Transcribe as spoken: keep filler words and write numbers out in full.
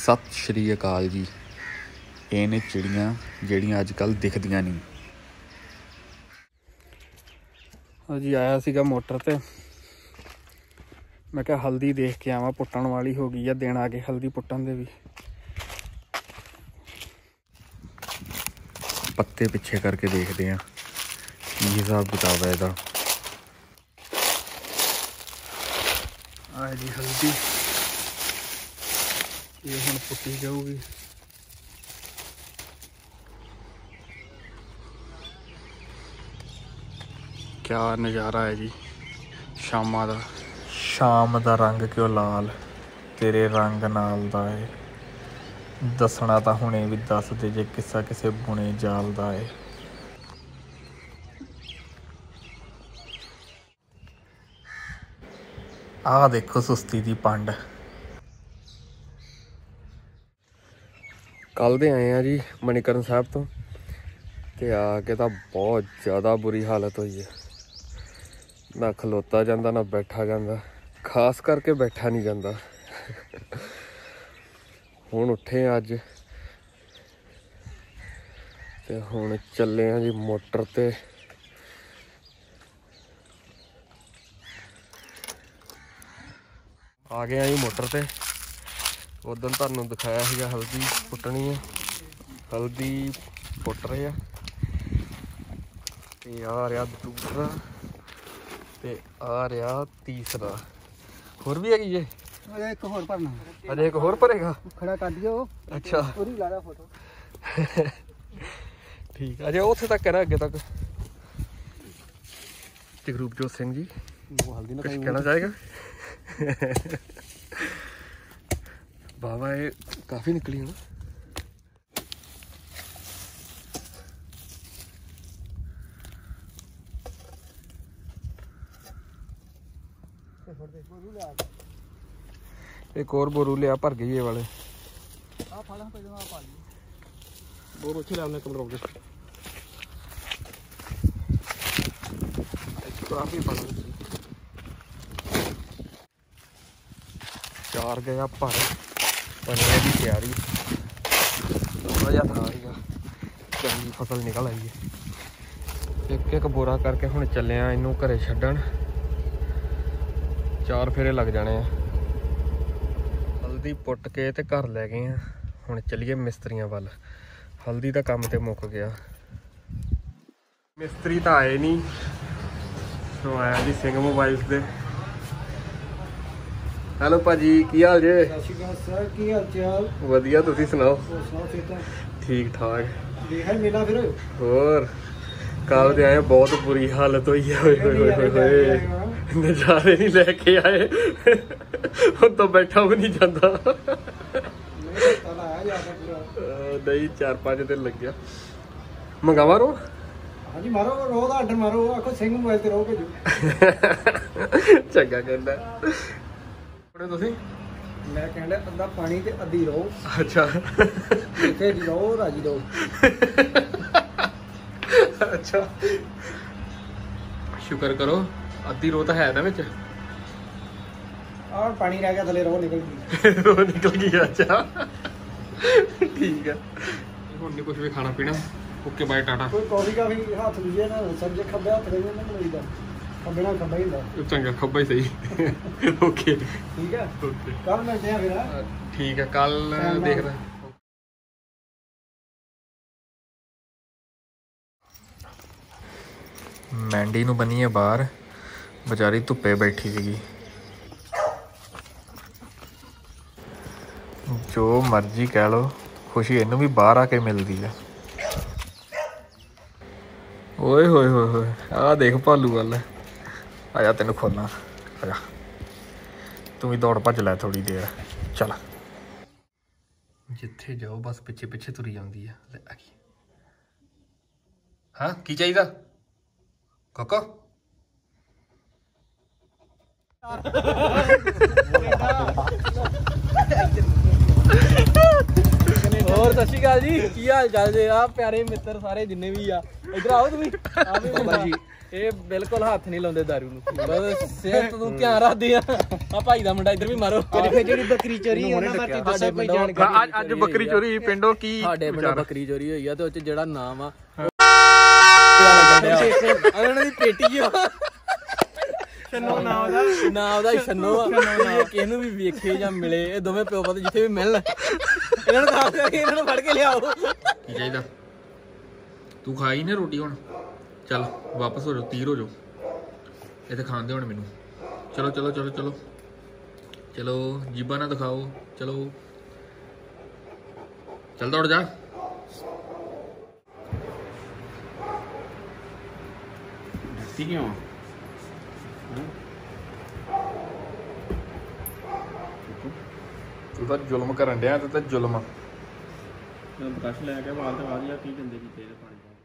सत श्री अकाल जी। ये ने चिड़ियाँ ਜਿਹੜੀਆਂ ਅੱਜ ਕੱਲ੍ਹ दिखदियां नहीं। हाँ जी आया सीगा मोटर ते मैं क्या हल्दी देख के आवा पुट्टन वाली हो गई है। दिन आ गए हल्दी पुट्टन दे भी। पत्ते पिछे करके देखते हैं की हिसाब किताब है इसका। आ जी हल्दी ये हुण पुट्टी जाऊगी। क्या नज़ारा है जी शामा दा। शाम दा रंग क्यों लाल तेरे रंग नाल दा है। दसना तां हुणे भी दस दे जे किस्सा किसे बुने जाल दा है। आ देखो सुस्ती दी पंड। कल दे आए हैं जी मणिकरण साहब तो ते आके तो बहुत ज़्यादा बुरी हालत हुई है। ना खलोता जाता ना बैठा जाता, खास करके बैठा नहीं जाता। हुण उठे अज ते हुण चले हैं जी मोटर ते। आ गए हैं जी मोटर ते। उदन तुहानूं दिखाया सीगा हल्दी पुट्टनी है, हल्दी पुट रहे हैं। ते आ रहा दूसरा ते आ रहा तीसरा। होर भी हैगी जे एक होर भरना। अरे एक होर भरेगा खड़ा कर दियो। अच्छा पूरी ला ला फोटो। ठीक है अजे उत्थे तक है अगे तक। जगरूपजोत सिंह जी कुछ कहना चाहेगा? बाबा ये काफ़ी निकली है ना। एक और बोरू लिया भर गई ये वाले। बोर अच्छे लिया कमर काफी चार गया भर पनीर की तैयारी। थोड़ा था चंगी फसल निकल आई है। एक एक बोरा करके हुण चले इनू घरे छड्डण। चार फेरे लग जाने हैं। हल्दी पुट के ते घर लै गए हैं। हुण चलीए मिस्त्रियां वल। हल्दी का काम तो मुक गया। मिस्त्री तो आए नहीं। तो आया जी सिंह मोबाइल्स दे। हेलो भाजी की हाल जे? सर की हाल चाल? वधिया तुसीं सुनाओ? ठीक ठाक। होर कल दे आए बहुत बुरी हालत हुई है। नज़ारे नहीं लेके आए। हम तो बैठा भी नहीं जाता। नहीं चार पाँच दिन लग गया। मंगावा रो? हाँ जी मारो रो का आर्डर मारो। आखो सिंह मोबाइल ते रो भेजो। चंगा कहंदा। तुसीं मैं कहंदा अद्धा पानी ते अद्धी रो। अच्छा इत्थे रो राजी रो। अच्छा शुक्र करो अद्धी रो तो है ना विच। और पानी रह गया थले रो निकल गई। रो निकल गई। अच्छा ठीक है। हुण नहीं कुछ भी खाना पीना। Okay bye tata. कोई कॉफी का भी हाथ लीजिए ना समझे खब्बे हाथ ले ना लईदा। खब्बे ना खब्बा ही ਹੁੰਦਾ। चंगा खब्बा ही सही। ओके ठीक है ओके कल मिलते हैं फिर। ठीक है कल देखना। मैंडी नूं बनीए बाहर बेचारी धुप्पे बैठी सीगी। जो मर्जी कह लो खुशी इनू भी बाहर आके मिलती है। ओए होए होए होए आ देख भालू वाल। आजा तेन खोलना आजा। तू भी दौड़ भज लै थोड़ी देर। चल जिथे जाओ बस पिछे पिछे तुरी जाती है। हाँ की चाहिए काका? और सत श्री अकाल जी की हाल चाल जे? आ प्यारे मित्र सारे जिन्ने भी आ इधर आओ तुम। ਇਹ ਬਿਲਕੁਲ ਹੱਥ ਨਹੀਂ ਲਾਉਂਦੇ ਦਾਰੂ ਨੂੰ ਬਸ ਸਿਹਤ ਨੂੰ ਧਿਆਨ ਰੱਖਦੇ ਆ ਆ ਭਾਈ ਦਾ ਮੁੰਡਾ ਇੱਧਰ ਵੀ ਮਾਰੋ ਜਿਹੜੀ ਬੱਕਰੀ ਚੋਰੀ ਉਹਨਾਂ ਬਾਰੇ ਦੱਸੋ ਕੋਈ ਜਾਣਕਾਰੀ ਅੱਜ ਅੱਜ ਬੱਕਰੀ ਚੋਰੀ ਹੋਈ ਪਿੰਡੋਂ ਕੀ ਸਾਡੇ ਪਿੰਡੋਂ ਬੱਕਰੀ ਚੋਰੀ ਹੋਈ ਆ ਤੇ ਉਹ ਚ ਜਿਹੜਾ ਨਾਮ ਆ ਉਹਨਾਂ ਦੀ ਪੇਟੀ ਆ ਛੰਨੋ ਨਾ ਉਹਦਾ ਨਾ ਉਹਦਾ ਛੰਨੋ ਆ ਕਿਸੇ ਨੂੰ ਵੀ ਵੇਖੇ ਜਾਂ ਮਿਲੇ ਇਹ ਦੋਵੇਂ ਪਿਓ ਪੁੱਤ ਜਿੱਥੇ ਵੀ ਮਿਲਣ ਇਹਨਾਂ ਨੂੰ ਖਾਸ ਕਰਕੇ ਇਹਨਾਂ ਨੂੰ ਫੜ ਕੇ ਲਿਆਓ ਕੀ ਚਾਹੀਦਾ ਤੂੰ ਖਾਈ ਨਾ ਰੋਟੀ ਹੁਣ ਚੱਲ ਵਾਪਸ ਹੋ ਜਾਓ ਤੀਰ ਹੋ ਜਾਓ ਇਹ ਤਾਂ ਖਾਂਦੇ ਹੁਣ ਮੈਨੂੰ ਚਲੋ ਚਲੋ ਚਲੋ ਚਲੋ ਚਲੋ ਜੀਬਾਂ ਨਾ ਦਿਖਾਓ ਚਲੋ ਚੱਲ ਦੌੜ ਜਾ ਡਰਤੀ ਕਿਉਂ ਤੂੰ ਤਾਂ ਜ਼ੁਲਮ ਕਰਨ ਡਿਆ ਤੇ ਤਾਂ ਜ਼ੁਲਮ ਬਰਸ਼ ਲੈ ਕੇ ਵਾਲ ਤੇ ਵਾਲ ਜਾਂ ਕੀ ਗੰਦੇ ਕੀਤੇ ਇਹਦੇ ਪਾਣੀ